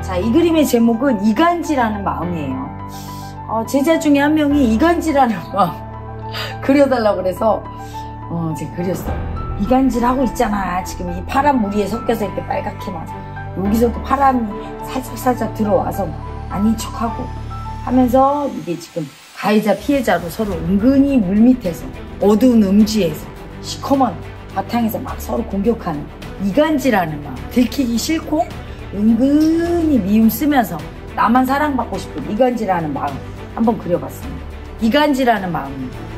자, 이 그림의 제목은 이간질하는 마음이에요. 제자 중에 한 명이 이간질하는 마음 그려달라고 그래서 제가 그렸어요. 이간질하고 있잖아. 지금 이 파란 무리에 섞여서 이렇게 빨갛게 막 여기서도 파란이 살짝 들어와서 아닌 척하고 하면서 이게 지금 가해자 피해자로 서로 은근히 물밑에서 어두운 음지에서 시커먼 바탕에서 막 서로 공격하는 이간질하는 마음, 들키기 싫고 은근히 미움 쓰면서 나만 사랑받고 싶은 이간질하는 마음 한번 그려봤습니다. 이간질하는 마음입니다.